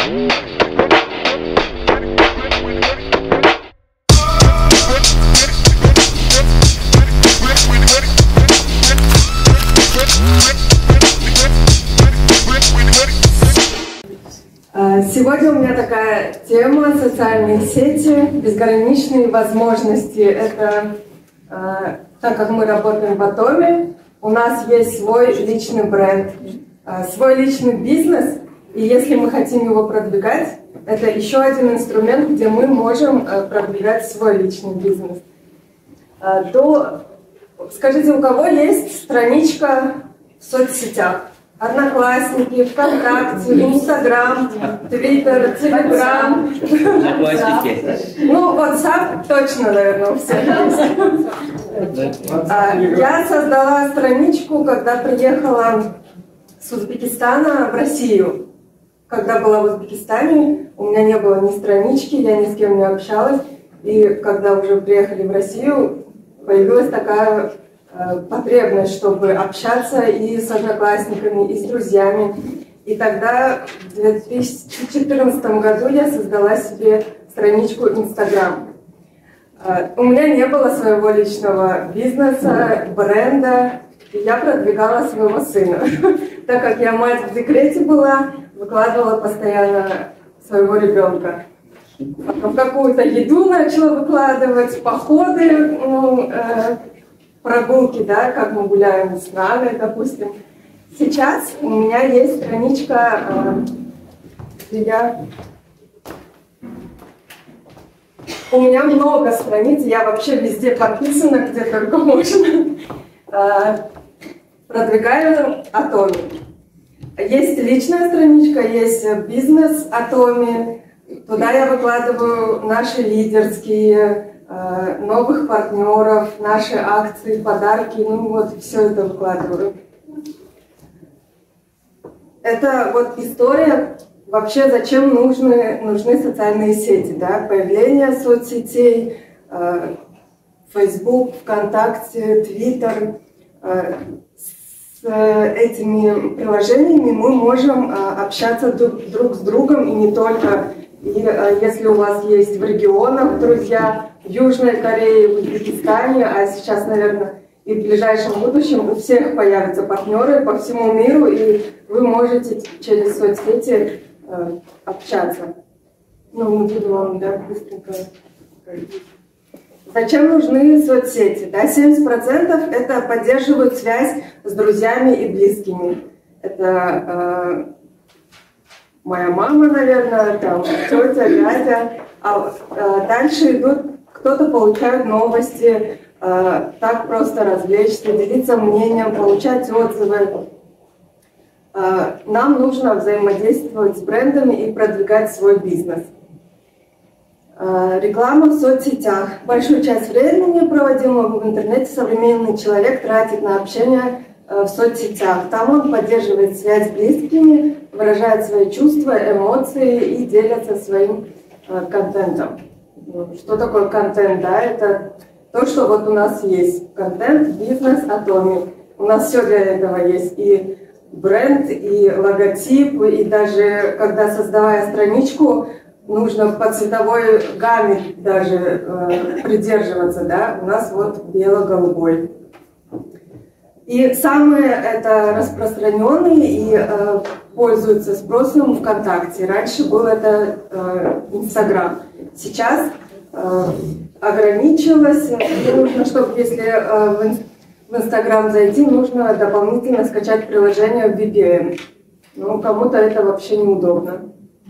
Сегодня у меня такая тема — социальные сети, безграничные возможности. Это так как мы работаем в Atomy, у нас есть свой личный бренд, свой личный бизнес, и если мы хотим его продвигать, это еще один инструмент, где мы можем продвигать свой личный бизнес. Скажите, у кого есть страничка в соцсетях? Одноклассники, ВКонтакте, Инстаграм, Твиттер, Телеграм. Ну, WhatsApp точно, наверное, у всех есть. Я создала страничку, когда приехала с Узбекистана в Россию. Когда была в Узбекистане, у меня не было ни странички, я ни с кем не общалась. И когда уже приехали в Россию, появилась такая потребность, чтобы общаться и с одноклассниками, и с друзьями. И тогда в 2014 году я создала себе страничку Instagram. У меня не было своего личного бизнеса, бренда, и я продвигала своего сына. Так как я мать в декрете была, выкладывала постоянно своего ребенка. Потом какую-то еду начала выкладывать, походы, прогулки, да, как мы гуляем с нами, допустим. Сейчас у меня есть страничка, где у меня много страниц, я вообще везде подписана, где только можно. Продвигаю Atomy. Есть личная страничка, есть бизнес Atomy. Туда я выкладываю наши лидерские, новых партнеров, наши акции, подарки, ну вот все это выкладываю. Это вот история вообще, зачем нужны социальные сети, да? Появление соцсетей, Facebook, ВКонтакте, Twitter. С этими приложениями мы можем общаться друг с другом и не только. И если у вас есть в регионах друзья, в Южной Корее, в Узбекистане, а сейчас, наверное, и в ближайшем будущем у всех появятся партнеры по всему миру, и вы можете через соцсети общаться. Ну, не буду вам, да, быстренько говорить. Зачем нужны соцсети? Да, 70% это поддерживают связь с друзьями и близкими. Это моя мама, наверное, там, тетя, дядя. А дальше идут, кто-то получает новости, так просто развлечься, делиться мнением, получать отзывы. Нам нужно взаимодействовать с брендами и продвигать свой бизнес. Реклама в соцсетях. Большую часть времени, проводимого в интернете, современный человек тратит на общение в соцсетях. Там он поддерживает связь с близкими, выражает свои чувства, эмоции и делится своим контентом. Что такое контент? Да? Это то, что вот у нас есть. Контент, бизнес, Atomy. У нас все для этого есть. И бренд, и логотип, и даже когда создавая страничку, нужно по цветовой гамме даже придерживаться. Да? У нас вот бело-голубой. И самые это распространенные и пользуются спросом ВКонтакте. Раньше был это Инстаграм. Сейчас ограничилось. И нужно, чтобы если в Инстаграм зайти, нужно дополнительно скачать приложение VPN. Ну, кому-то это вообще неудобно.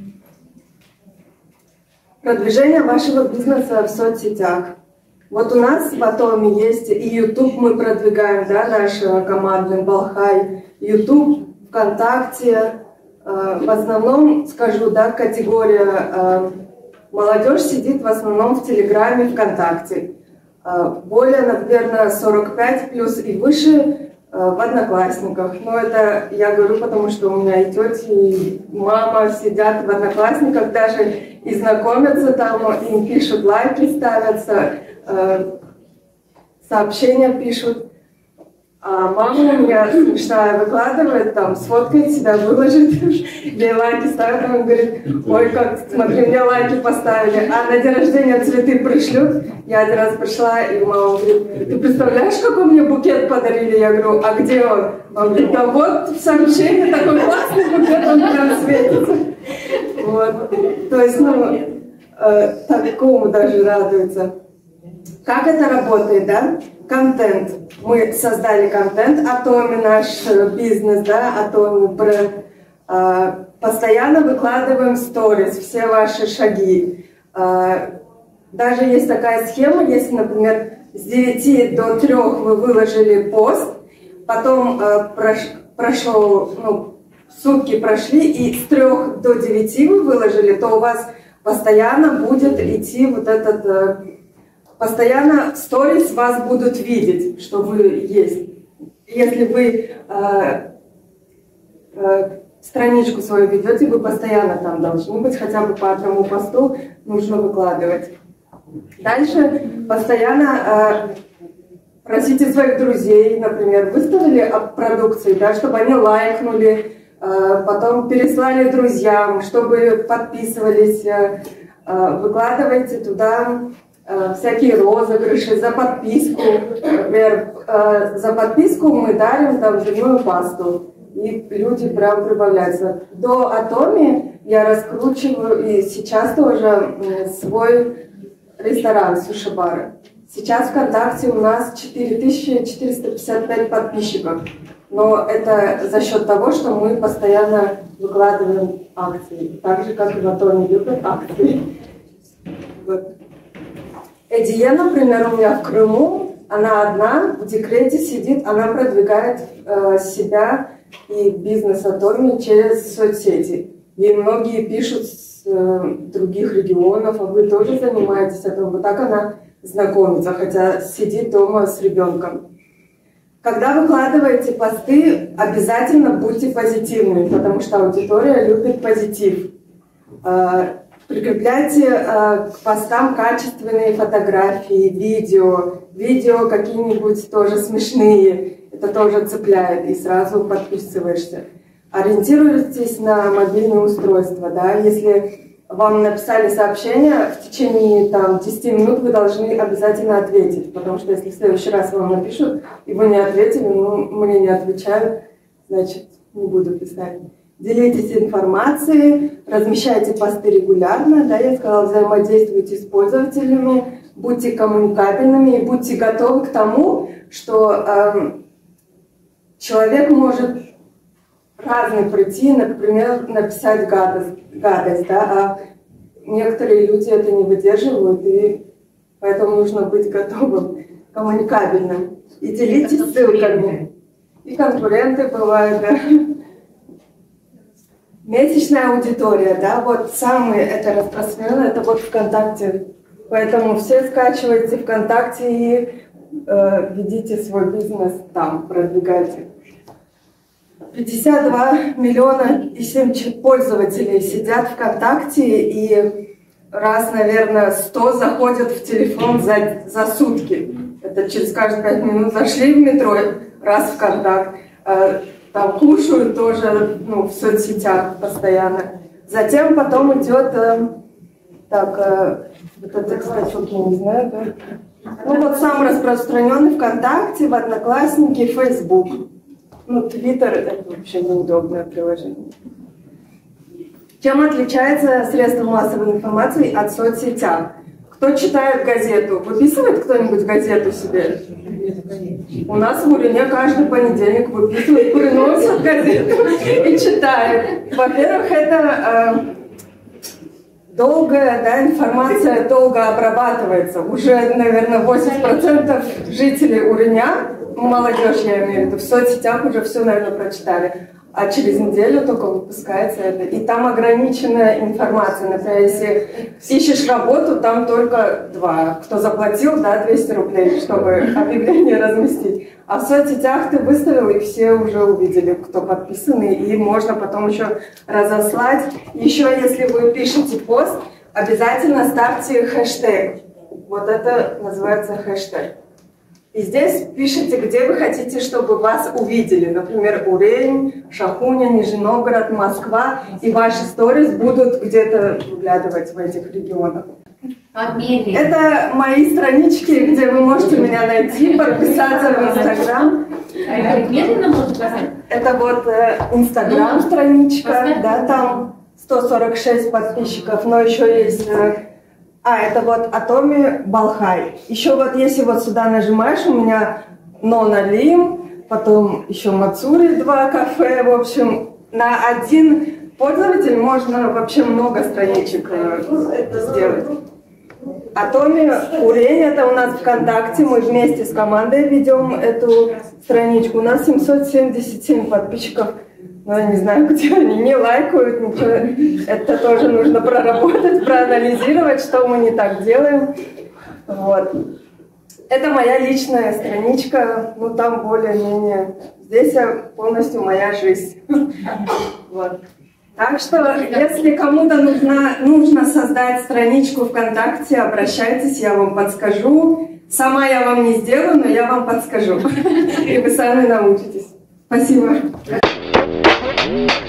Продвижение вашего бизнеса в соцсетях. Вот у нас в Atomy есть и YouTube мы продвигаем, да, наш командный Балхай, YouTube, ВКонтакте. В основном, скажу, да, категория молодежь сидит в основном в Телеграме, ВКонтакте. Более, наверное, 45 плюс и выше в Одноклассниках. Но это я говорю, потому что у меня и тети, и мама сидят в Одноклассниках, даже и знакомятся там, им пишут, лайки ставятся, сообщения пишут. А мама у меня смешная выкладывает, там, сфоткает себя, выложит, ей лайки ставит, он говорит, ой, как, смотри, мне лайки поставили, а на день рождения цветы пришлют. Я один раз пришла, и мама говорит, ты представляешь, какой мне букет подарили? Я говорю, а где он? Он говорит, да вот в сообщении такой классный букет, он прям светится. Вот. То есть, ну, такому даже радуется. Как это работает, да? Контент. Мы создали контент, Atomy наш бизнес, да, Atomy бренд. Постоянно выкладываем сторис, все ваши шаги. Даже есть такая схема, если, например, с 9 до 3 вы выложили пост, потом прошло, ну, сутки прошли, и с 3 до 9 вы выложили, то у вас постоянно будет идти вот этот... Постоянно в сторис вас будут видеть, что вы есть. Если вы страничку свою ведете, вы постоянно там должны быть, хотя бы по одному посту нужно выкладывать. Дальше постоянно просите своих друзей, например, выставили об продукции, да, чтобы они лайкнули, потом переслали друзьям, чтобы подписывались, выкладывайте туда всякие розыгрыши за подписку. Например, за подписку мы дарим там зубную пасту, и люди прям прибавляются. До Atomy я раскручиваю и сейчас тоже свой ресторан суши-бара. Сейчас ВКонтакте у нас 4455 подписчиков, но это за счет того, что мы постоянно выкладываем акции, так же как и в Atomy любят акции. Вот. Эдиен, например, у меня в Крыму, она одна, в декрете сидит, она продвигает себя и бизнес Atomy через соцсети. Ей многие пишут с других регионов, а вы тоже занимаетесь этим. Вот так она знакомится, хотя сидит дома с ребенком. Когда выкладываете посты, обязательно будьте позитивными, потому что аудитория любит позитив. Прикрепляйте к постам качественные фотографии, видео какие-нибудь тоже смешные, это тоже цепляет, и сразу подписываешься. Ориентируйтесь на мобильное устройство, да, если вам написали сообщение, в течение там 10 минут вы должны обязательно ответить, потому что если в следующий раз вам напишут, и вы не ответили, ну, мне не отвечают, значит, не буду писать. Делитесь информацией, размещайте посты регулярно, да, я сказала, взаимодействуйте с пользователями, будьте коммуникабельными и будьте готовы к тому, что человек может разный прийти, например, написать гадость, да, а некоторые люди это не выдерживают, и поэтому нужно быть готовым, коммуникабельным. И делитесь ссылками. И конкуренты бывают, да. Месячная аудитория, да, вот самое это распространенное, это вот ВКонтакте. Поэтому все скачивайте ВКонтакте и ведите свой бизнес там, продвигайте. 52 миллиона и 7 пользователей сидят ВКонтакте, и раз, наверное, 100 заходят в телефон за сутки. Это через каждые 5 минут зашли в метро, раз ВКонтакт. Там кушают тоже, ну, в соцсетях постоянно. Затем потом идет, вот это, кстати, я не знаю, да? Ну вот самый распространенный ВКонтакте, в Одноклассники, Facebook. Ну, Twitter это вообще неудобное приложение. Чем отличается средство массовой информации от соцсетях? Кто читает газету? Выписывает кто-нибудь газету себе? У нас в Урене каждый понедельник выписывают, приносят газету и читают. Во-первых, это долгая, да, информация долго обрабатывается. Уже, наверное, 80% жителей Уреня, молодежь я имею в виду, в соцсетях уже все, наверное, прочитали. А через неделю только выпускается это. И там ограниченная информация. Например, если ищешь работу, там только 2. Кто заплатил, да, 200 рублей, чтобы объявление разместить. А в соцсетях ты выставил, и все уже увидели, кто подписаны. И можно потом еще разослать. Еще, если вы пишете пост, обязательно ставьте хэштег. Вот это называется хэштег. И здесь пишите, где вы хотите, чтобы вас увидели. Например, Урень, Шахуня, Нижний Новгород, Москва. И ваши сторис будут где-то выглядывать в этих регионах. Это мои странички, где вы можете меня найти, подписаться в Инстаграм. Это вот Инстаграм страничка, да, там 146 подписчиков, но еще есть... это вот Атоми Балхай. Еще вот если вот сюда нажимаешь, у меня Ноналим, потом еще Мацури 2 кафе, в общем, на один пользователь можно вообще много страничек это сделать. Атоми Урень, это у нас ВКонтакте, мы вместе с командой ведем эту страничку. У нас 777 подписчиков. Но я не знаю, где они, не лайкают, ничего. Это тоже нужно проработать, проанализировать, что мы не так делаем. Вот. Это моя личная страничка, ну там более-менее. Здесь полностью моя жизнь. Вот. Так что, если кому-то нужно создать страничку ВКонтакте, обращайтесь, я вам подскажу. Сама я вам не сделаю, но я вам подскажу. И вы сами научитесь. Спасибо.